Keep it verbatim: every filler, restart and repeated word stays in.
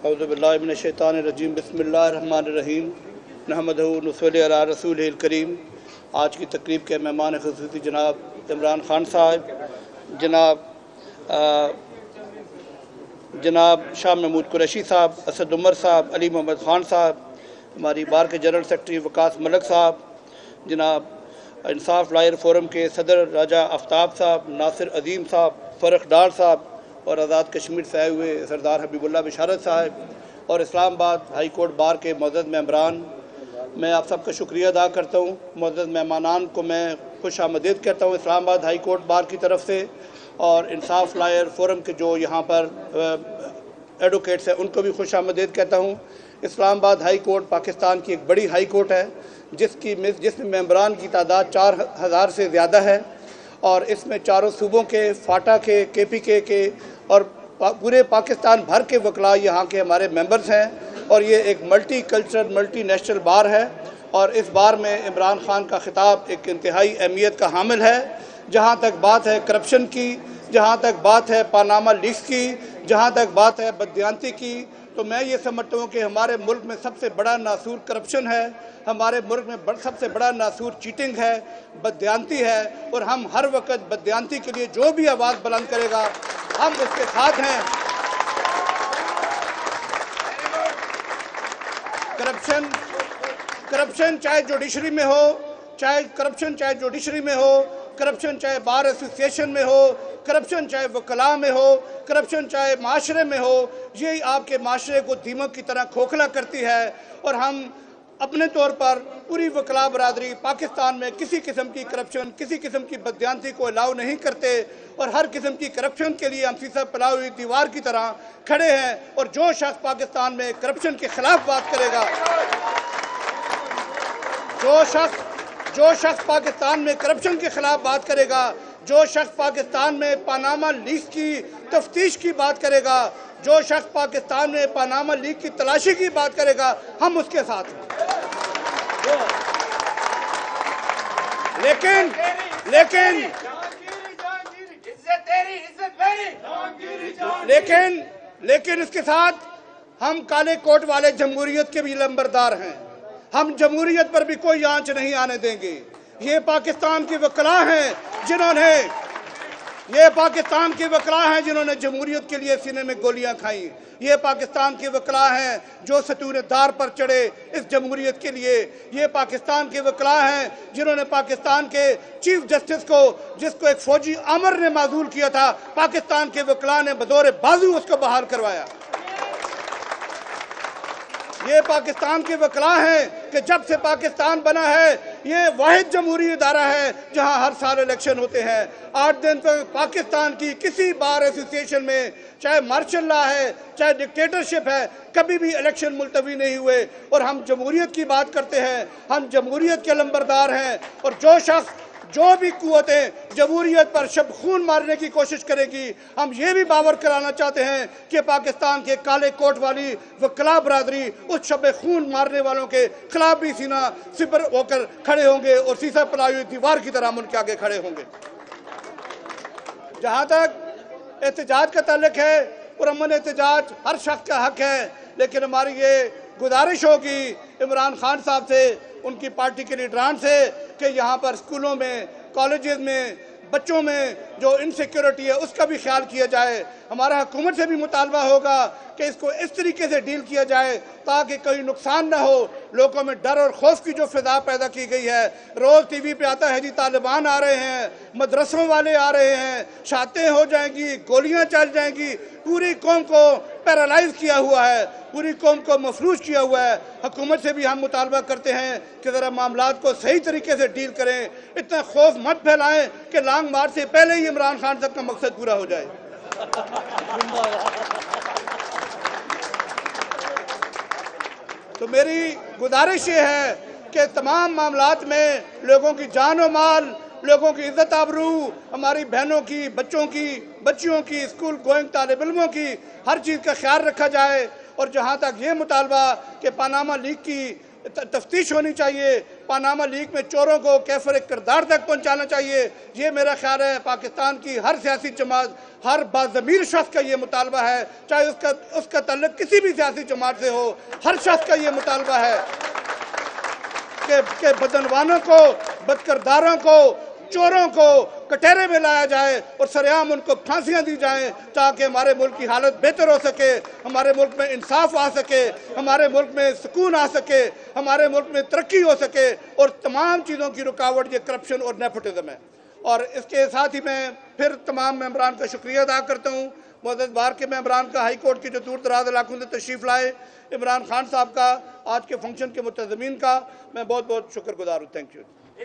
اعوذ باللہ من الشیطان الرجیم بسم اللہ الرحمن الرحیم نحمدہ و نصلی علی رسولہ الکریم۔ آج کی تقریب کے مہمان خصوصی جناب عمران خان صاحب، جناب جناب شاہ محمود قریشی صاحب، اسد عمر صاحب، علی محمد خان صاحب، ہماری بار کے جنرل سیکرٹری وقاص ملک صاحب، جناب انصاف لائر فورم کے صدر راجہ آفتاب صاحب، ناصر عظیم صاحب، فرخ ڈار صاحب اور آزاد کشمیر سے آئے ہوئے سردار حبیب اللہ بشارت صاحب اور اسلام آباد ہائی کورٹ بار کے معزز ممبران، میں آپ سب کا شکریہ ادا کرتا ہوں۔ معزز مہمانان کو میں خوش آمدید کہتا ہوں اسلام آباد ہائی کورٹ بار کی طرف سے، اور انصاف لائر فورم کے جو یہاں پر ایڈوکیٹس ہیں ان کو بھی خوش آمدید کہتا ہوں۔ اسلام آباد ہائی کورٹ پاکستان کی ایک بڑی ہائی کورٹ ہے جس کی جس میں ممبران کی تعداد چار ہزار سے زیادہ ہے، اور اس میں چاروں صوبوں کے، فاٹا کے، کے پی کے کے اور پورے پاکستان بھر کے وکلاء یہاں کے ہمارے ممبرز ہیں، اور یہ ایک multi cultural multi national bar ہے، اور اس بار میں عمران خان کا خطاب ایک انتہائی اہمیت کا حامل ہے۔ جہاں تک بات ہے کرپشن کی، جہاں تک بات ہے پاناما لیکس کی، جہاں تک بات ہے بددیانتی کی، تو میں یہ سمجھتا ہوں کہ ہمارے ملک میں سب سے بڑا ناسور کرپشن ہے، ہمارے ملک میں سب سے بڑا ناسور چیٹنگ ہے، بددیانتی ہے، اور ہم ہر وقت بددیانتی کے لیے جو بھی آواز بلند کرے گا ہم اس کے ساتھ ہیں۔ کرپشن کرپشن چاہے جوڈیشری میں ہو، چاہے کرپشن چاہے جوڈیشری میں ہو، کرپشن چاہے بار ایسوسیشن میں ہو، کرپشن چاہے وکلاء میں ہو، کرپشن چاہے معاشرے میں ہو، یہ آپ کے معاشرے کو دیمک کی طرح کھوکھلا کرتی ہے، اور ہم اپنے طور پر پوری وکلاء برادری پاکستان میں کسی قسم کی کرپشن، کسی قسم کی بددیانتی کو الاؤ نہیں کرتے، اور ہر قسم کی کرپشن کے لیے ہم سیسا پلائی ہوئی دیوار کی طرح کھڑے ہیں، اور جو شخص پاکستان میں کرپشن کے خلاف بات کرے گا، جو شخص جو شخص پاکستان میں کرپشن کے خلاف بات کرے گا، جو شخص پاکستان میں پاناما لیکس کی تفتیش کی بات کرے گا، جو شخص پاکستان میں پاناما لیک کی تلاشی کی بات کرے گا، ہم اس کے ساتھ ہیں۔ لیکن لیکن لیکن لیکن اس کے ساتھ ہم کالے کوٹ والے جمہوریت کے بھی لمبردار ہیں، ہم جمہوریت پر بھی کوئی آنچ نہیں آنے دیں گے۔ یہ پاکستان کی وکلاء ہیں جنہوں نے یہ پاکستان کے وکلاء ہیں جنہوں نے جمہوریت کے لیے سینے میں گولیاں کھائیں، یہ پاکستان کے وکلاء ہیں جو ستون دار پر چڑھے اس جمہوریت کے لیے، یہ پاکستان کے وکلاء ہیں جنہوں نے پاکستان کے چیف جسٹس کو، جس کو ایک فوجی آمر نے معزول کیا تھا، پاکستان کے وکلاء نے بدور بازو اس کو بحال کروایا۔ یہ پاکستان کے وکلاء ہیں کہ جب سے پاکستان بنا ہے یہ واحد جمہوری ادارہ ہے جہاں ہر سال الیکشن ہوتے ہیں۔ آٹھ دن تک پاکستان کی کسی بار ایسوسیشن میں، چاہے مارشل لا ہے، چاہے ڈکٹیٹرشپ ہے، کبھی بھی الیکشن ملتوی نہیں ہوئے، اور ہم جمہوریت کی بات کرتے ہیں، ہم جمہوریت کے لمبردار ہیں، اور جو شخص جو بھی قوتیں جمہوریت پر شب خون مارنے کی کوشش کرے گی، ہم یہ بھی باور کرانا چاہتے ہیں کہ پاکستان کے کالے کوٹ والی وکلاء برادری اس شب خون مارنے والوں کے خلاف بھی سینہ سپر ہو کر کھڑے ہوں گے، اور سیسا پلائی ہوئی دیوار کی طرح ہم ان کے آگے کھڑے ہوں گے۔ جہاں تک احتجاج کا تعلق ہے، پرامن احتجاج ہر شخص کا حق ہے، لیکن ہماری یہ گزارش ہوگی عمران خان صاحب سے، ان کی پارٹی کے لیڈران سے، کہ یہاں پر اسکولوں میں، کالجز میں، بچوں میں جو انسیکیورٹی ہے اس کا بھی خیال کیا جائے۔ ہمارا حکومت سے بھی مطالبہ ہوگا کہ اس کو اس طریقے سے ڈیل کیا جائے تاکہ کوئی نقصان نہ ہو، لوگوں میں ڈر اور خوف کی جو فضا پیدا کی گئی ہے۔ روز ٹی وی پہ آتا ہے جی طالبان آ رہے ہیں، مدرسوں والے آ رہے ہیں، شاتیں ہو جائیں گی، گولیاں چل جائیں گی، پوری قوم کو پیرالائز کیا ہوا ہے، پوری قوم کو مفلوج کیا ہوا ہے۔ حکومت سے بھی ہم مطالبہ کرتے ہیں کہ ذرا معاملات کو صحیح طریقے سے ڈیل کریں، اتنا خوف مت پھیلائیں کہ لانگ مارچ سے پہلے ہی عمران خان صاحب کا مقصد پورا ہو جائے۔ تو میری گزارش یہ ہے کہ تمام معاملات میں لوگوں کی جان و مال، لوگوں کی عزت آبرو، ہماری بہنوں کی، بچوں کی، بچیوں کی، اسکول گوئنگ طالب علموں کی ہر چیز کا خیال رکھا جائے، اور جہاں تک یہ مطالبہ کہ پاناما لیک کی تفتیش ہونی چاہیے، پاناما لیک میں چوروں کو کیفر کردار تک پہنچانا چاہیے. یہ میرا خیال ہے پاکستان کی ہر سیاسی جماعت، ہر باضمیر شخص کا یہ مطالبہ ہے، چاہے اس کا اس کا تعلق کسی بھی سیاسی جماعت سے ہو. ہر شخص کا یہ مطالبہ ہے کہ کہ بدعنوانوں کو، بدکرداروں کو، چوروں کو کٹہرے میں لایا جائے اور سرعام ان کو پھانسیاں دی جائیں تاکہ ہمارے ملک کی حالت بہتر ہو سکے، ہمارے ملک میں انصاف آ سکے، ہمارے ملک میں سکون آ سکے، ہمارے ملک میں ترقی ہو سکے. اور تمام چیزوں کی رکاوٹ یہ کرپشن اور نیپوٹزم ہے. اور اس کے ساتھ ہی میں پھر تمام ممبران کا شکریہ ادا کرتا ہوں. معزز بار کے ممبران کا، ہائی کورٹ کی جو دور دراز علاقوں سے تشریف لائے، عمران خان صاحب کا، آج کے فنکشن کے منتظمین کا میں بہت بہت شکر گزار ہوں. Thank you.